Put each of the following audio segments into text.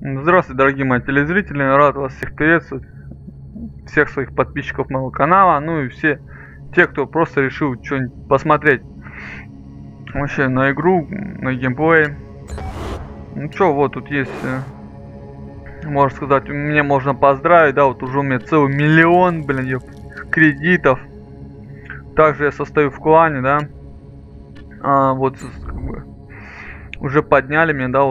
Здравствуйте, дорогие мои телезрители, рад вас всех приветствовать, всех своих подписчиков моего канала, ну и все те, кто просто решил что-нибудь посмотреть вообще на игру, на геймплей. Ну чё, вот тут есть, можно сказать, мне можно поздравить, да, вот уже у меня целый миллион, блин, кредитов. Также я состою в клане, да, вот как бы, уже подняли меня, да,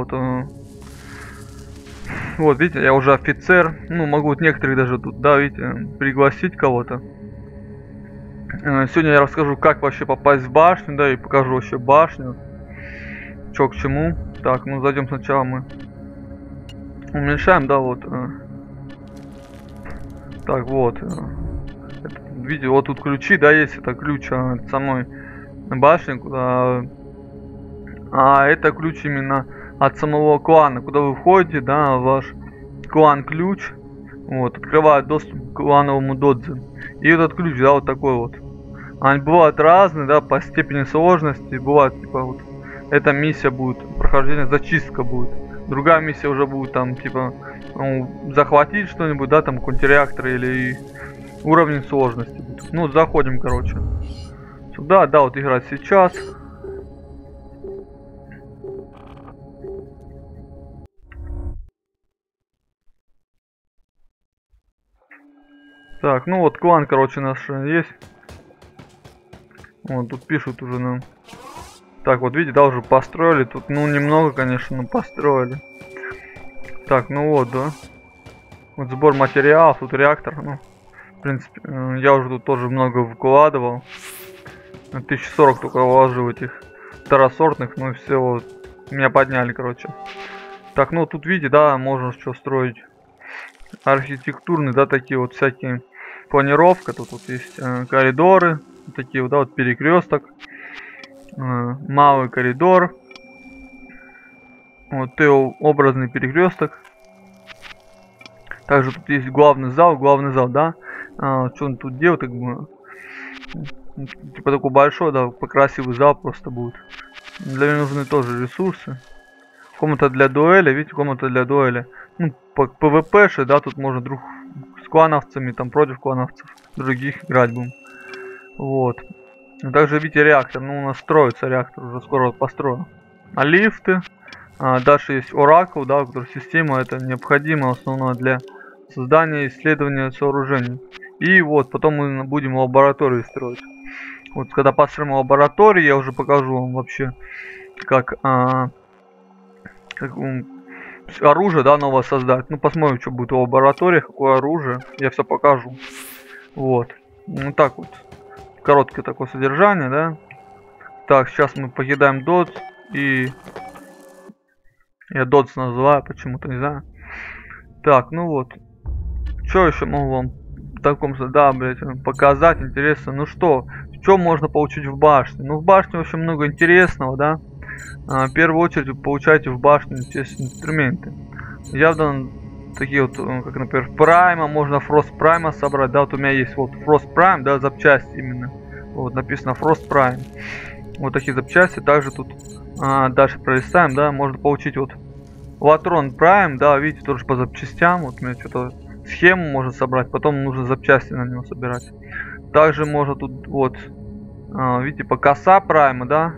вот видите, я уже офицер. Ну, могу вот некоторых даже тут, да, видите, пригласить кого-то. Сегодня я расскажу, как вообще попасть в башню, да, и покажу вообще башню. Чё к чему. Так, ну зайдем сначала мы. Уменьшаем, да, вот. Так, вот. Видите, вот тут ключи, да, есть. Это ключ от самой башни, куда... А это ключ именно от самого клана, куда вы входите, да, ваш клан ключ, вот, открывает доступ к клановому додзе. И этот ключ, да, вот такой вот. Они бывают разные, да, по степени сложности. Бывает, типа, вот, эта миссия будет, прохождение, зачистка будет. Другая миссия уже будет, там, типа, ну, захватить что-нибудь, да, там, какой-нибудь реактор или уровень сложности будет. Ну, заходим, короче. Сюда, да, вот играть сейчас. Так, ну вот клан, короче, наш есть. Вот тут пишут уже нам. Так, вот видите, да, уже построили. Тут, ну, немного, конечно, но построили. Так, ну вот, да. Вот сбор материалов, тут реактор. Ну, в принципе, я уже тут тоже много вкладывал. 1040 только вложил этих второсортных, ну и все, вот. Меня подняли, короче. Так, ну тут видите, да, можно что строить. Архитектурные, да, такие вот всякие. Планировка, тут вот есть коридоры, такие вот, да, вот перекресток, малый коридор, вот Т-образный перекресток. Также тут есть главный зал, да. Что он тут делает, как бы, типа такой большой, да, красивый зал просто будет. Для меня нужны тоже ресурсы. Комната для дуэли, видите, комната для дуэли. Ну, ПВП-ши, да, тут можно друг с клановцами, там, против клановцев других играть будем. Вот. Также, видите, реактор. Ну, у нас строится реактор, уже скоро построен. А лифты. Дальше есть Oracle, да, который система, это необходимо основное для создания и исследования сооружений. И вот, потом мы будем лаборатории строить. Вот, когда построим лаборатории, я уже покажу вам вообще, как оружие, да, новое создать. Ну, посмотрим, что будет в лабораториях, какое оружие. Я все покажу. Вот. Ну, так вот. Короткое такое содержание, да. Так, сейчас мы покидаем Додс. И... Я Додс называю, почему-то, не знаю. Так, ну вот. Что еще могу вам в таком, да, блять, показать интересно? Ну что можно получить в башне? Ну, в башне очень много интересного, да. В первую очередь вы получаете в башне, естественно, инструменты. Явно такие вот, как, например, Прайма, можно Frost Prime собрать, да, вот у меня есть вот Frost Prime, да, запчасти именно. Вот написано Frost Prime. Вот такие запчасти. Также тут дальше пролистаем, да, можно получить вот Latron Prime, да, видите, тоже по запчастям. Вот у меня что-то схему можно собрать, потом нужно запчасти на него собирать. Также можно тут вот, видите, по коса Prime, да,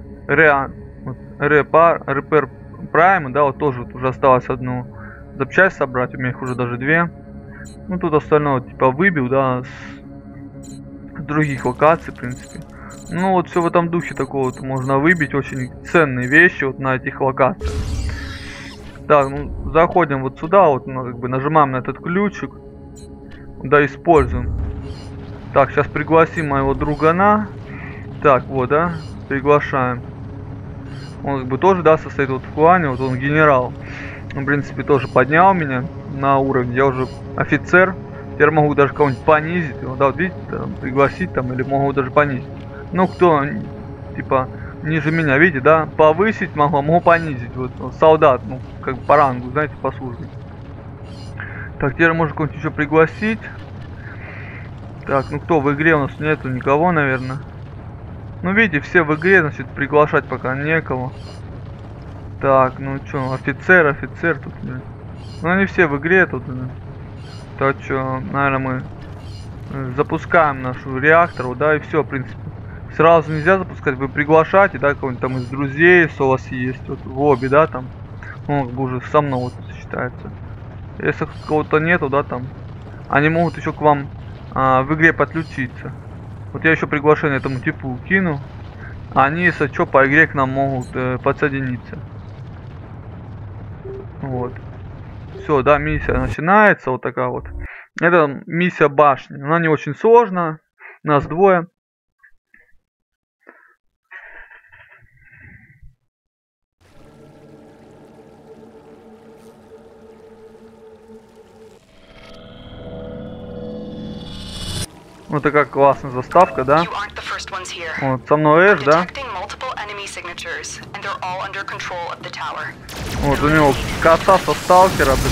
Repair Prime, да, вот тоже вот уже осталось одну запчасть собрать, у меня их уже даже две. Ну тут остальное типа выбил, да, с других локаций, в принципе. Ну вот все в этом духе такого вот можно выбить очень ценные вещи вот на этих локациях. Так, ну заходим вот сюда, вот, ну, как бы нажимаем на этот ключик, да, используем. Так, сейчас пригласим моего другана. Так, вот, да, приглашаем. Он как бы тоже, да, состоит вот в клане, вот он генерал. Он, в принципе, тоже поднял меня на уровень. Я уже офицер. Теперь могу даже кого-нибудь понизить. Вот, да, вот видите, там, пригласить там, или могу даже понизить. Ну, кто, типа, ниже меня, видите, да, повысить могу понизить. Вот, солдат, ну, как бы по рангу, знаете, по службе. Так, теперь можно кого-нибудь еще пригласить. Так, ну кто в игре у нас нету никого, наверное. Ну, видите, все в игре, значит, приглашать пока некого. Так, ну что, офицер тут, блин. Ну они все в игре тут. Так что, наверное, мы запускаем нашу реактор, да, и все, в принципе. Сразу нельзя запускать, вы приглашаете, да, кого-нибудь там из друзей, если у вас есть, вот в лобби, да, там. Ну, как бы уже со мной вот считается. Если кого-то нету, да, там, они могут еще к вам в игре подключиться. Вот я еще приглашение этому типу кину. А они, если что, по игре к нам могут подсоединиться. Вот. Все, да, миссия начинается, вот такая вот. Это миссия башни. Она не очень сложная. Нас двое. Вот такая классная заставка, да? Вот, со мной Эш, да? Вот, у него коса со сталкера, блин.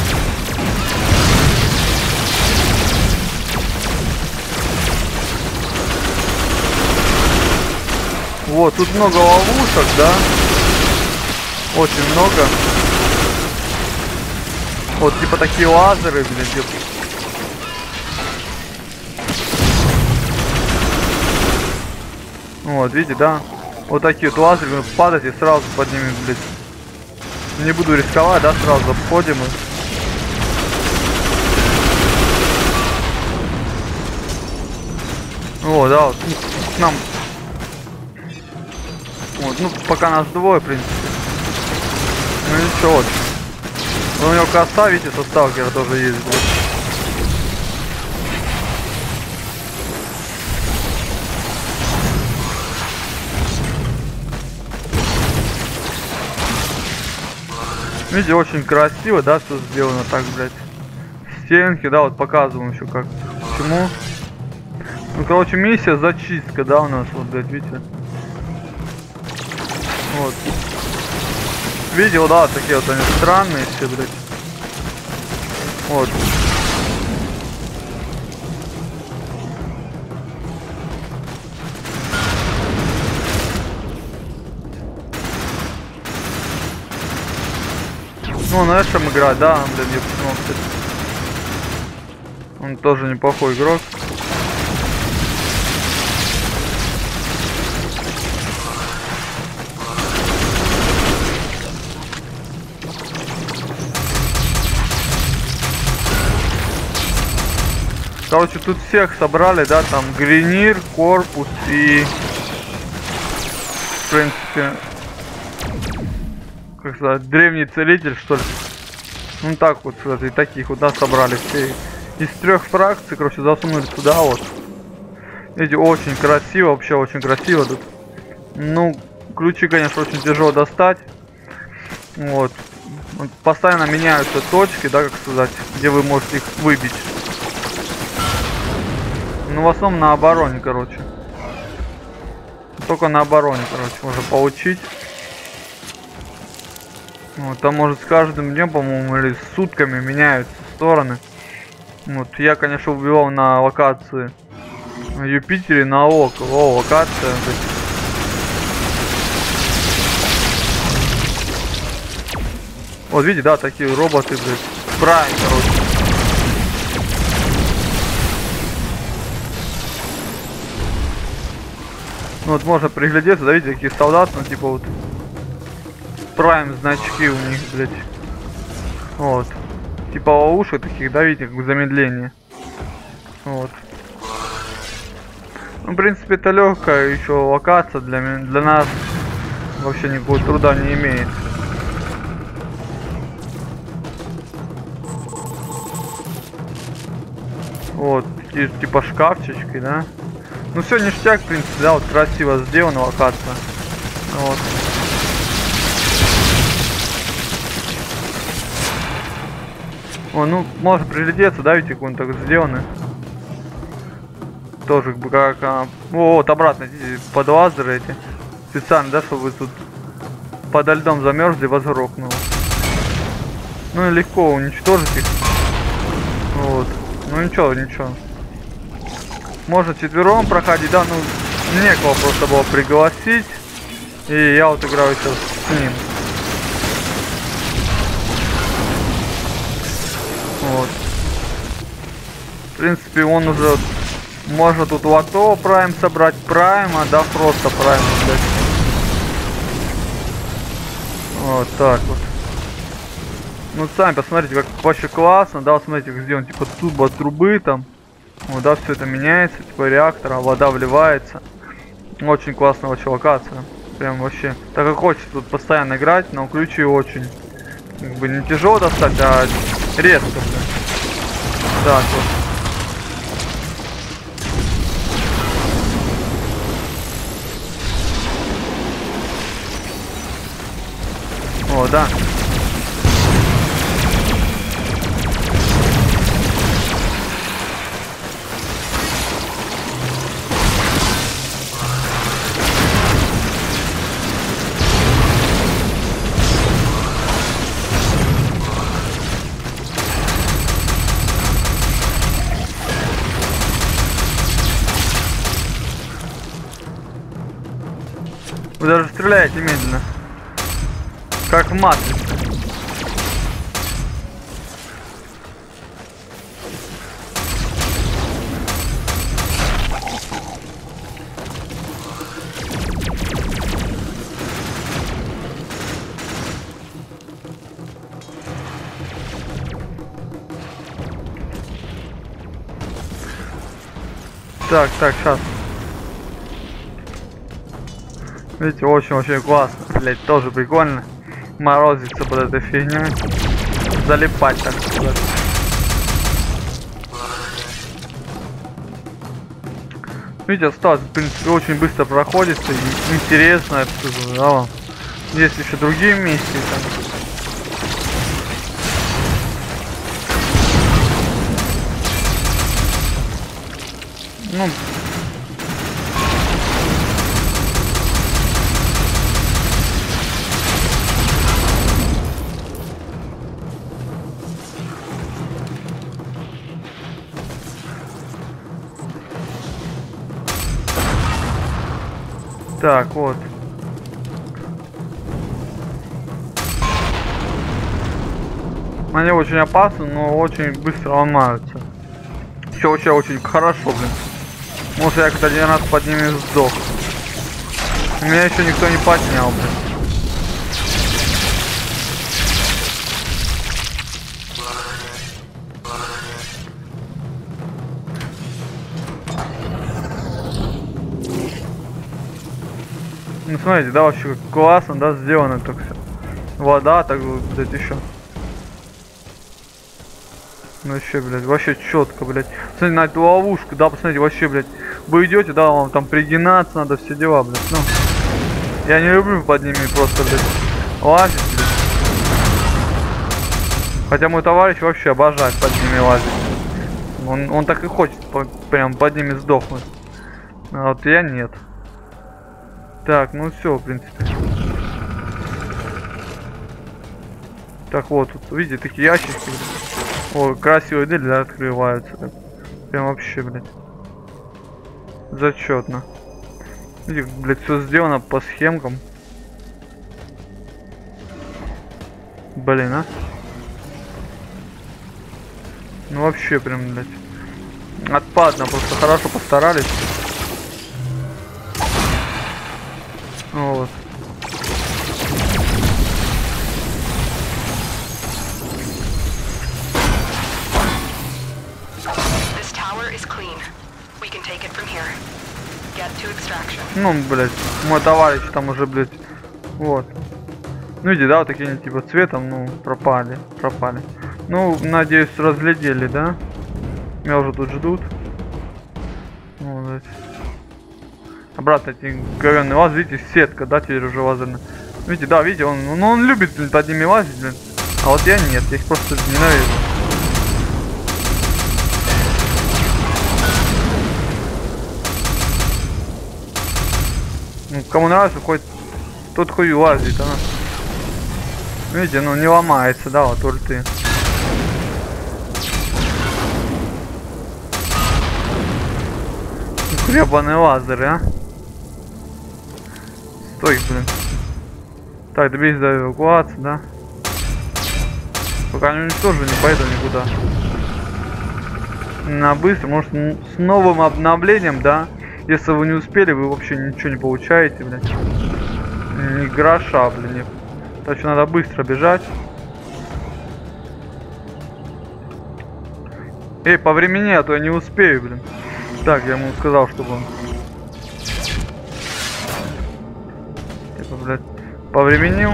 Вот, тут много ловушек, да? Очень много. Вот, типа такие лазеры, блин, типа. Вот, видите, да? Вот такие вот лазеры, падать и сразу под ними, блядь. Не буду рисковать, да, сразу обходим их. Вот, да, вот, к нам. Вот, ну, пока нас двое, в принципе. Ну ничего, вот. У него коса, видите, со сталкера тоже есть, блядь. Видите, очень красиво, да, все сделано так, блядь. Стенки, да, вот показываем еще как, почему. Ну, короче, миссия зачистка, да, у нас, вот, блядь, видите. Вот. Видел, да, такие вот они странные все, блядь. Вот. Ну, на этом играть, да, блин, ну, он тоже неплохой игрок. Короче, тут всех собрали, да, там Гринир, Корпус и, в принципе, как сказать, древний целитель, что ли. Ну так вот, и таких вот, да, собрали все. Из 3 фракций, короче, засунули туда вот. Видите, очень красиво, вообще очень красиво тут. Ну, ключи, конечно, очень тяжело достать. Вот. Постоянно меняются точки, да, как сказать, где вы можете их выбить. Ну, в основном на обороне, короче. Только на обороне, короче, можно получить. Вот, там, может, с каждым днем, по-моему, или с сутками меняются стороны. Вот, я, конечно, убивал на локации на Юпитере, на Око. О, локация. Вот, видите, да, такие роботы, блядь. Прайм, короче. Ну, вот можно приглядеться, да, видите, такие солдаты, ну, типа вот Prime значки у них, блядь. Вот. Типа ловушек таких, да, видите, как замедление. Вот. Ну, в принципе, это легкая еще локация для нас. Вообще никакого труда не имеет. Вот, типа шкафчики, да. Ну все ништяк, в принципе, да, вот красиво сделана локация. Вот. О, ну, можно приглядеться, да, видите, как он так сделаны. Тоже как бы как... вот, обратно, видите, под лазеры эти. Специально, да, чтобы вы тут подо льдом замерзли, вас грохнуло. Ну и легко уничтожить их. Вот. Ну ничего, ничего. Можно 4 проходить, да, ну некого просто было пригласить. И я вот играю сейчас с ним. В принципе, он уже... Можно тут лото прайм собрать, прайма, да, просто прайм, блядь. Вот так вот. Ну, сами посмотрите, как вообще классно, да, вот смотрите, где он, типа, труба трубы там. Вот, да, все это меняется, типа, реактора, вода вливается. Очень классная вообще локация. Прям вообще. Так как хочется тут постоянно играть, но ключи очень, как бы, не тяжело достать, а резко, блядь. Так вот. О, да. Вы даже стреляете медленно. Как в матрице. Так, сейчас. Видите, очень классно. Блять, тоже прикольно. Морозиться под этой фигней. Залипать, так сказать. Видите, осталось, в принципе, очень быстро проходится. И интересно, я скажу, да, вам. Есть еще другие миссии там. Ну... Так, вот. Они очень опасны, но очень быстро ломаются. Все вообще очень хорошо, блин. Может, я когда один раз под ними сдох. Меня еще никто не поднял, блин. Ну смотрите, да, вообще как классно, да, сделано так все. Вода, так вот, блядь, еще. Ну вообще, блядь, вообще четко, блядь. Смотрите на эту ловушку, да, посмотрите, вообще, блядь. Вы идете, да, вам там пригинаться надо, все дела, блядь. Ну, я не люблю под ними просто, блядь, лазить, блядь. Хотя мой товарищ вообще обожает под ними лазить. Он так и хочет прям под ними сдохнуть. А вот я нет. Так, ну все, в принципе. Так, вот тут, видите, такие ящики. О, красивые двери, да, открываются. Так. Прям вообще, блядь. Зачетно. Видите, блядь, все сделано по схемкам. Блин, а. Ну вообще прям, блядь. Отпадно, просто хорошо постарались. Вот. Ну, блядь, мой товарищ там уже, блядь, вот. Ну, видите, да, вот такие типа цветом, ну, пропали. Ну, надеюсь, разглядели, да? Меня уже тут ждут. Ну, блядь. Обратно эти говёные лаз, видите, сетка, да, теперь уже лазерная. Видите, да, видите, он любит, блин, под ними лазить, блин. А вот я нет, я их просто ненавижу. Ну, кому нравится, хоть тот хуй лазит, а. Видите, ну не ломается, да, вот ульты. Гребаные лазеры, а. Стой, блин. Так, добейся до эвакуации, да. Пока не уничтожу, не пойду никуда. на быстро, может с новым обновлением, да, если вы не успели, вы вообще ничего не получаете, блядь. Ни гроша, блин, нет. Так что надо быстро бежать. Эй, по времени, а то я не успею, блин. Так, я ему сказал, чтобы он... Типа, блядь, повременил.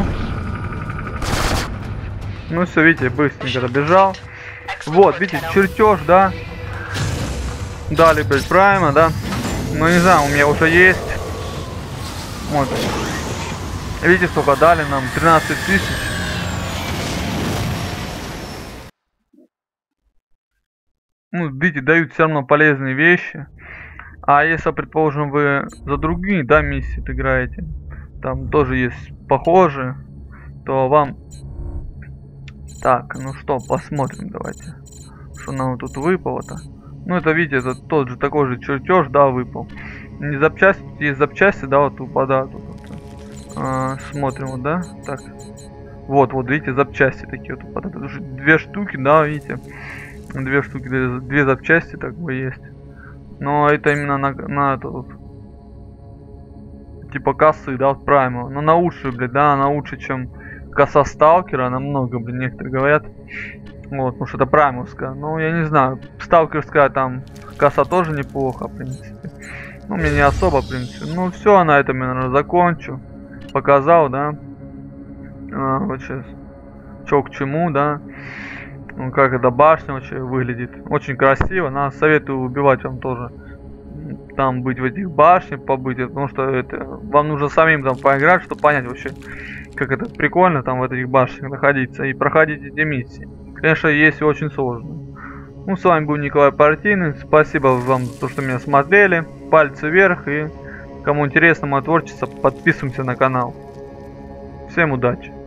Ну все, видите, быстренько добежал. Вот, видите, чертеж, да. Дали, блядь, прайма, да. Ну не знаю, у меня уже есть. Вот. Видите, сколько дали нам? 13 тысяч. Ну, видите, дают все равно полезные вещи. А если, предположим, вы за другие, да, миссии играете, там тоже есть похожие, то вам... Так, ну что, посмотрим давайте. Что нам тут выпало-то. Ну, это, видите, это тот же, такой же чертеж, да, выпал. Не запчасти, есть запчасти, да, вот выпадают. Смотрим, вот, да, так. Вот, видите, запчасти такие вот выпадают. Это уже 2 штуки, да, видите. 2 штуки, 2 запчасти, так бы есть. Но это именно на это вот. Типа косы, да, вот прайма. Но она лучше, блядь, да, она лучше, чем коса сталкера. Намного, блин, некоторые говорят. Вот, потому что это праймовская. Ну, я не знаю. Сталкерская там коса тоже неплохо, в принципе. Ну, мне не особо, в принципе. Ну, все, на этом я, наверное, закончу. Показал, да. Вот сейчас. Чё к чему, да. Ну, как эта башня вообще выглядит. Очень красиво. Нас советую убивать вам тоже. Там быть в этих башнях, побыть. Потому что это вам нужно самим там поиграть, чтобы понять вообще, как это прикольно там в этих башнях находиться. И проходить эти миссии. Конечно, есть очень сложно. Ну, с вами был Николай Партийный. Спасибо вам за то, что меня смотрели. Пальцы вверх. И кому интересно мое творчество, подписываемся на канал. Всем удачи.